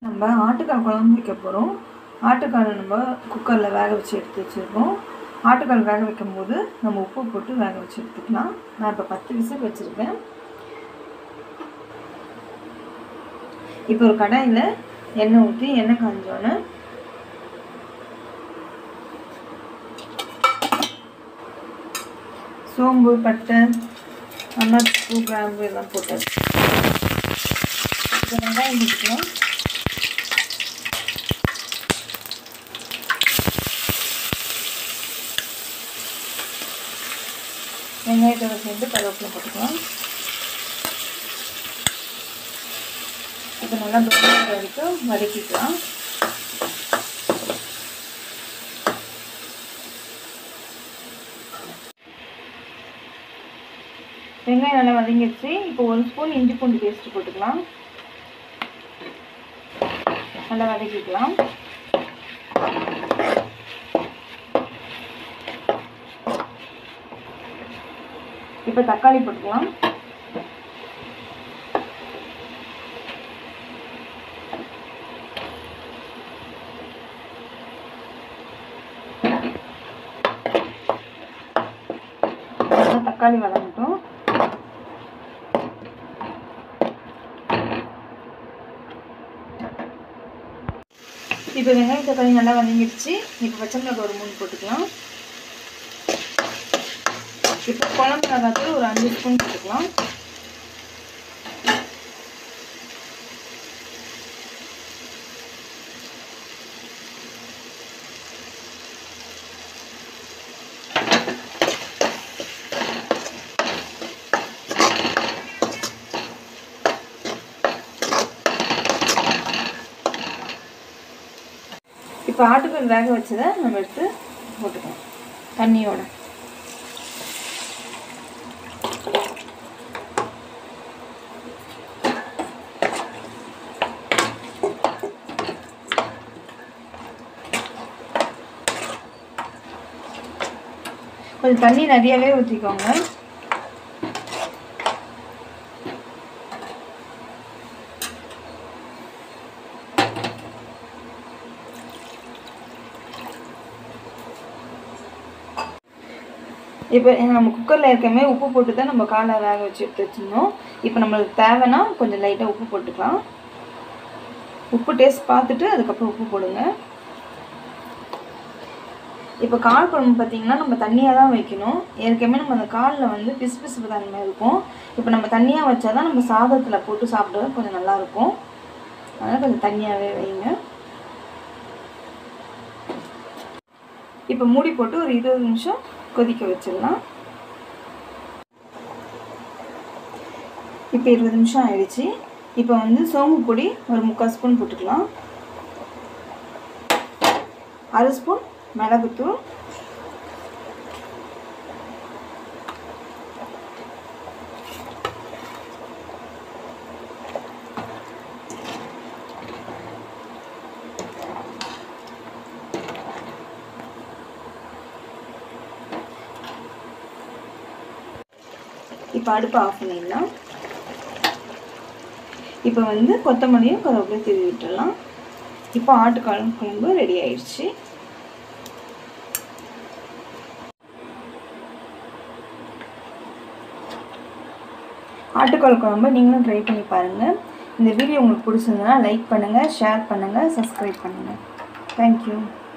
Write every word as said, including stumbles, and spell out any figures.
நம்ம ஆட்டுக்கால் குழம்பு வைக்க போகிறோம். ஆட்டுக்காலை நம்ம குக்கரில் வேக வச்சு எடுத்து வச்சுருக்கோம். ஆட்டுக்கால் வேக வைக்கும் போது நம்ம உப்பு போட்டு வேக வச்சு எடுத்துக்கலாம். நான் இப்போ பத்து விசில் வச்சுருக்கேன். இப்போ ஒரு கடாயில் எண்ணெய் ஊற்றி எண்ணெய் காஞ்சோன்னு சோம்பு, பட்டை, அன்னாச்சிப்பூ, கிராம்பு எல்லாம் போட்டு இப்போ வெங்காயம் போட்டுக்கலாம். வெங்காயத்தோட சேர்ந்து கருவேப்பிலை போட்டுக்கலாம். இப்போ நல்லா பிரவுன் வரைக்கும் வதக்கிக்கலாம். வெங்காயம் நல்லா வதங்கிடுச்சு. இப்போ ஒரு ஸ்பூன் இஞ்சி பூண்டு பேஸ்ட் போட்டுக்கலாம். நல்லா வதக்கிக்கலாம். இப்போ தக்காளி போட்டுக்கலாம். தக்காளி வதங்கட்டும். இப்போ வெங்காயம் தக்காளி நல்லா வதங்கிடுச்சு. இப்போ பச்சை மிளகாய் ஒரு மூணு போட்டுக்கலாம். இப்போ குழம்பு மிளகாத்தூள் ஒரு அஞ்சு ஸ்பூன் போட்டுக்கலாம். இப்போ ஆட்டுக்கால் வேக வச்சதை நம்ம எடுத்து போட்டுக்கலாம் தண்ணியோட. கொஞ்சம் தண்ணி நிறையவே ஊற்றிக்கோங்க. இப்போ நம்ம குக்கரில் இருக்கமே உப்பு போட்டு தான் நம்ம காலை வேக வச்சு எடுத்து வச்சுருந்தோம். இப்போ நம்மளுக்கு தேவைன்னா கொஞ்சம் லைட்டாக உப்பு போட்டுக்கலாம். உப்பு டேஸ்ட் பார்த்துட்டு அதுக்கப்புறம் உப்பு போடுங்க. இப்போ கால் குழம்பு பார்த்திங்கன்னா நம்ம தண்ணியாக தான் வைக்கணும். ஏற்கனவே நம்ம அந்த காலில் வந்து பிசு பிசுப்பு தன்மை இருக்கும். இப்போ நம்ம தண்ணியாக வச்சா தான் நம்ம சாதத்தில் போட்டு சாப்பிட கொஞ்சம் நல்லாயிருக்கும். அதனால் கொஞ்சம் தண்ணியாகவே வைங்க. இப்போ மூடி போட்டு ஒரு இருபது நிமிஷம் கொதிக்க வச்சிடலாம். இப்போ இருபது நிமிஷம் ஆயிடுச்சு. இப்போ வந்து சோம்பு பொடி ஒரு முக்கால் ஸ்பூன் போட்டுக்கலாம். அரை ஸ்பூன் மிளகுத்தூள், இப்போ அடுப்பு ஆஃப் பண்ணிடலாம். இப்போ வந்து கொத்தமல்லியும் கருவேப்பிலையும் தூவி விட்டுடலாம். இப்போ ஆட்டுக்கால் குழம்பு ரெடி ஆயிடுச்சு. ஆட்டுக்கால் குழம்பு நீங்களும் ட்ரை பண்ணி பாருங்கள். இந்த வீடியோ உங்களுக்கு பிடிச்சிருந்ததுன்னா லைக் பண்ணுங்கள், ஷேர் பண்ணுங்கள், சப்ஸ்கிரைப் பண்ணுங்கள். தேங்க்யூ.